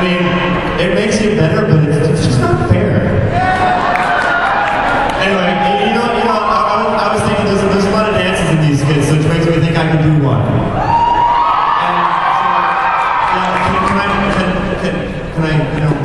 mean, it makes it better, but it's just not fair. Anyway, I was thinking there's a lot of dances in these skits, which makes me think I can do one. And so, can I,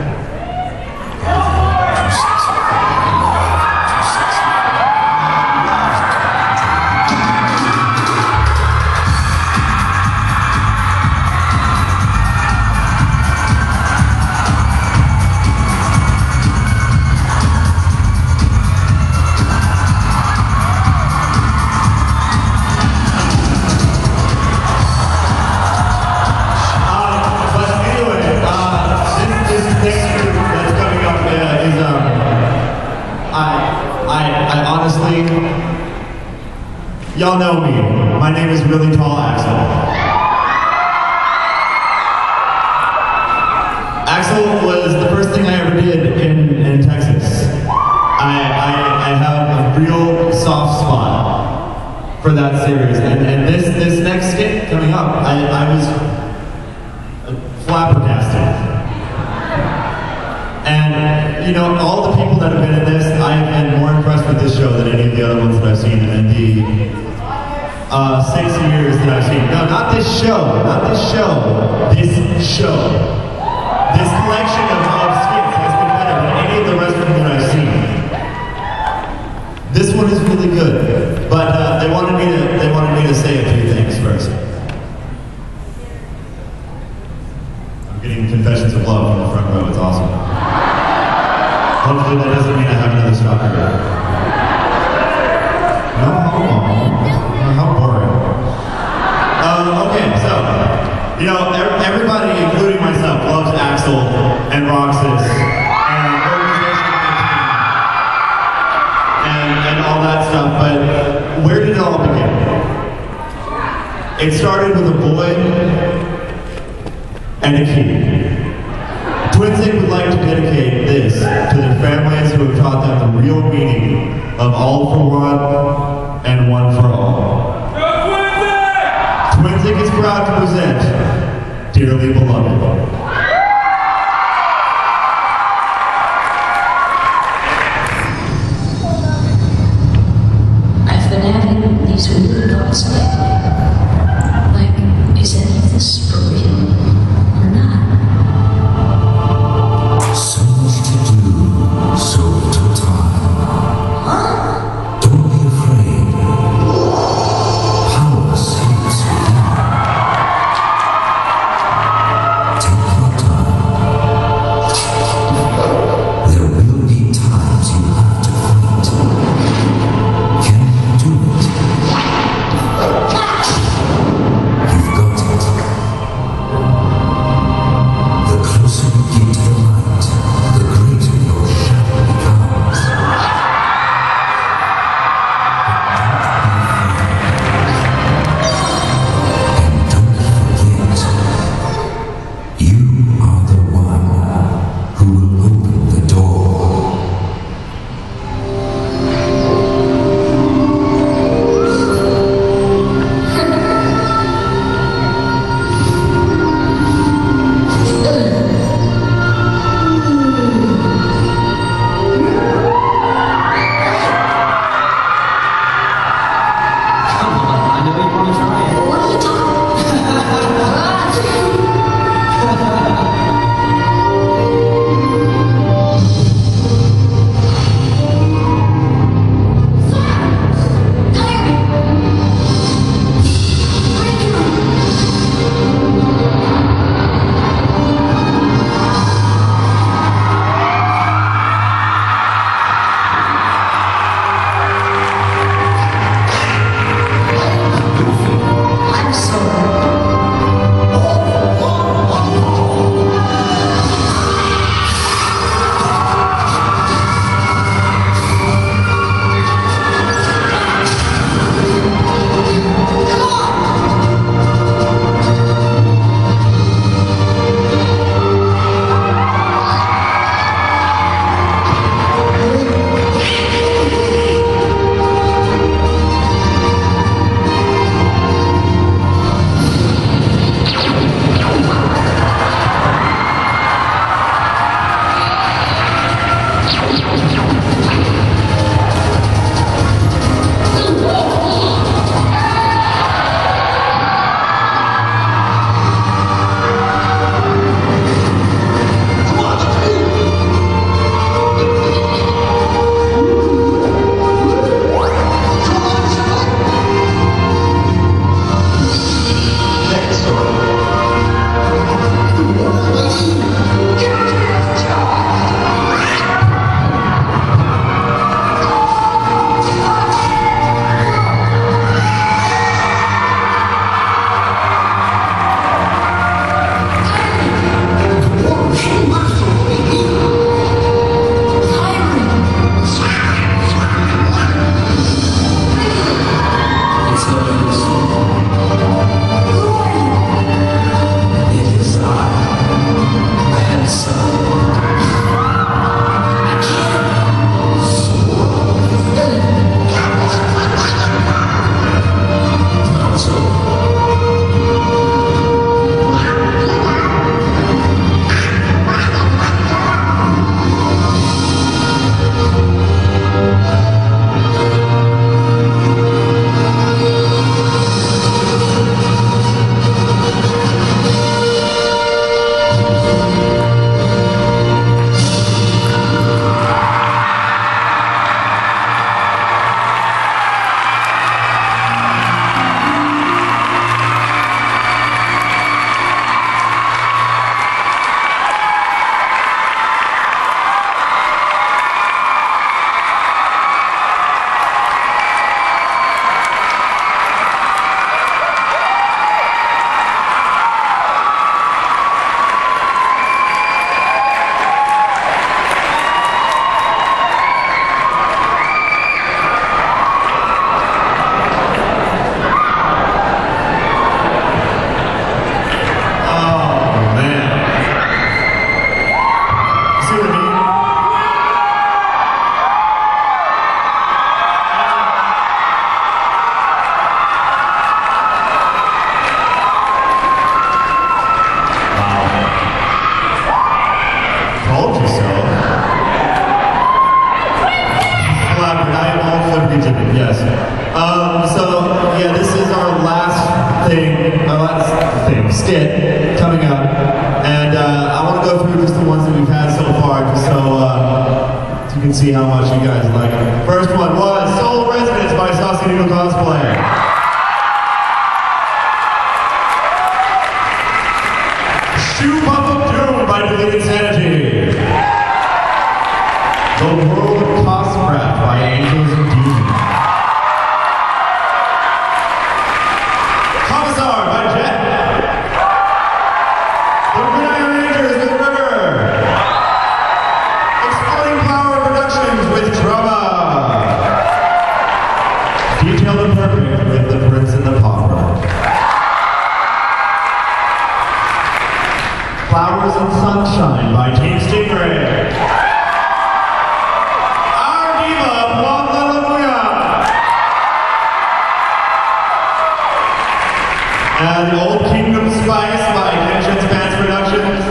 y'all know me. My name is Really Tall Axel. Axel was the first thing I ever did in Texas. I have a real soft spot for that series. And this next skit coming up, I was flabbergasted. And, all the people that have been in this, I have been more impressed with this show than any of the other ones that I've seen in the 6 years that I've seen. No, not this show. This show. This collection of skits has been better than any of the rest of them that I've seen. This one is really good, but they wanted me to say a few things first. I'm getting confessions of love from the front row. It's awesome. Hopefully that doesn't mean I have another stalker. No homo. How boring. Okay, so, everybody, including myself, loves Axel and Roxas and organization and all that stuff, but where did it all begin? It started with a boy and a key. Twinsic would like to dedicate this to their families who have taught them the real meaning of all for one and one for all. Twinsic is proud to present Dearly Beloved. I've been having these weird thoughts lately. Like, is any of this for real or not? So much to do, so little time. Huh? Don't be afraid. Power sleeps within. Take can see how much you guys like it. First one was Soul Residence by Saucy Noodle Cosplay. Shoe Puff of Doom by Deleted Sanity. The World of Coscraft by Angels and Demons. Commissar by Jet. The Midnight Rangers with River. Exploding Power Productions with Drama. Detailed and Perfect with The Prince and the Pauper. Flowers and Sunshine by Team Stingray. Our Diva, Blanca Lamuya. And Old Kingdom Spice by Kenshin's Fans Productions.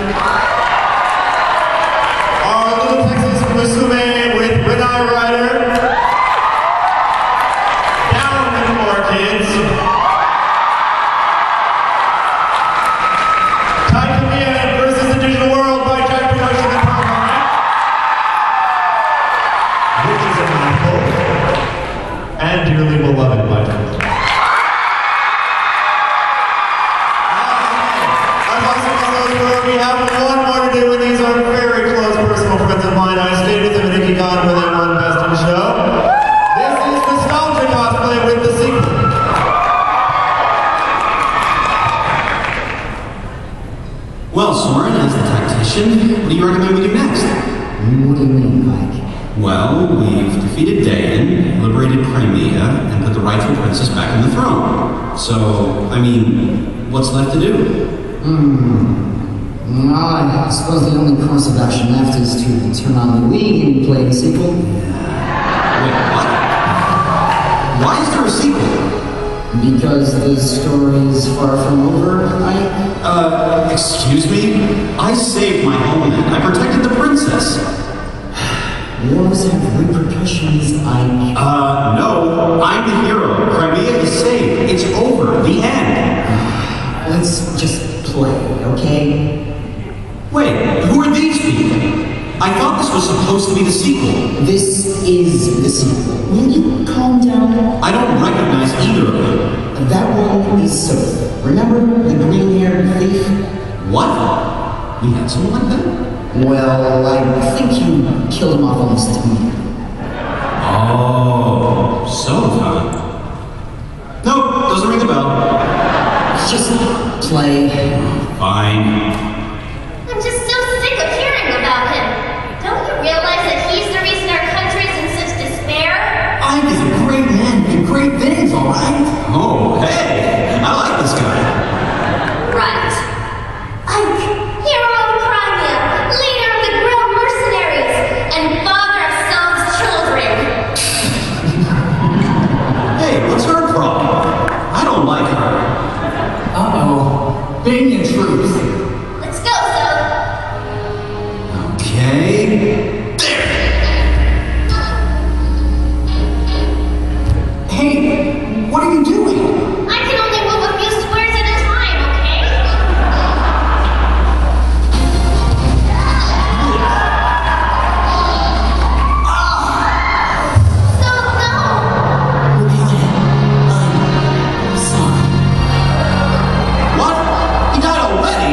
Our Little Texas Musume with Red Eye Rider. Down with More Kids. Versus the Digital World by Jack Production and Pop-Art. Which is a mouthful. And Dearly Beloved by Jack. We have one more to do, and these are very close personal friends of mine. I stayed with them at Ikigan where they won Best in Show. This is Nostalgia Cosplay with the sequel. Well, Soren, as the tactician, what do you recommend we do next? What do you mean, Mike? Well, we've defeated Dayan, liberated Crimea, and put the rightful princess back on the throne. So, I mean, what's left to do? Well, I suppose the only course of action left is to turn on the Wii and play the sequel. Wait, what? Why is there a sequel? Because the story is far from over, Mike? Excuse me? I saved my homeland. I protected the princess. Wars have repercussions, Ike. No. I'm the hero. Crimea is saved. It's over. The end. Let's just play, okay? Wait, who are these people? I thought this was supposed to be the sequel. This is the sequel. Will you calm down? I don't recognize either of them. That one is Soph. Remember the green-haired thief? What? We had someone like that? Well, I think you killed him off almost immediately. Oh, so huh? Nope, doesn't ring a bell. Just play. Fine. I'm just so sick of hearing about him. Don't you realize that he's the reason our country's in such despair? Ike is a great man doing great things, all right? Oh, hey, I like this guy. Right. Ike, hero of Crimea, leader of the Grill Mercenaries, and father of Sel's children. Hey, what's her problem? I don't like her. Uh-oh. Banian troops. Let's go, Sel. Okay. There! Hey, what are you doing? I can only move a few squares at a time, okay? So, no! Okay, I'm sorry. What? He died already?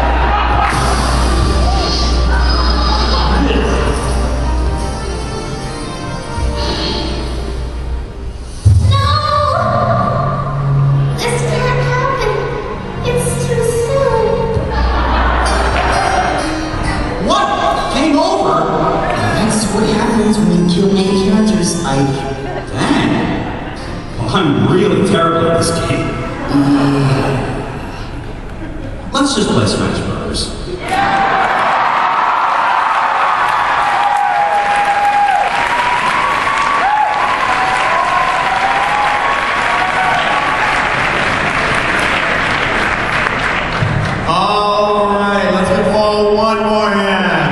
No! This can't happen. It's too soon. What? Game over? That's what happens when you kill main characters, Ike. Dang. Well, I'm really terrible at this game. Let's just play Smash Brothers. All right, let's give Paul one more hand.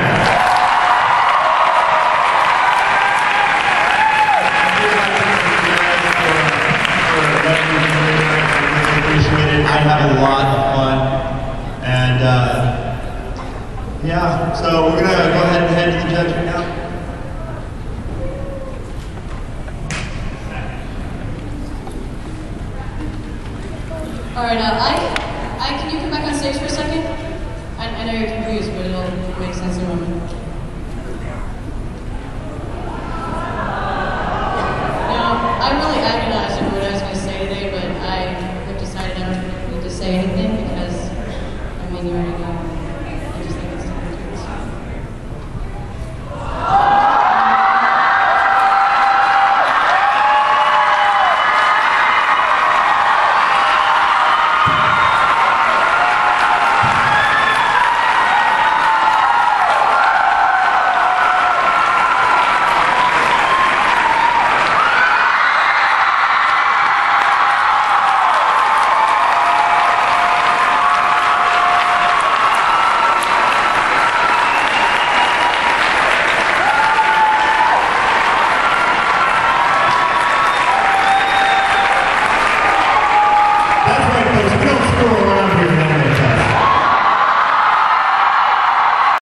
Appreciate it. I had a lot of fun, and yeah. So we're gonna go ahead and head to the judging now. Alright, Ike, can you come back on stage for a second? I know you're confused, but it'll